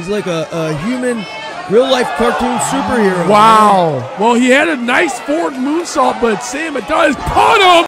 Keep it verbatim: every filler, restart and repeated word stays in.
He's like a, a human, real-life cartoon superhero. Wow. Man. Well, he had a nice forward moonsault, but Sam Adonis caught him.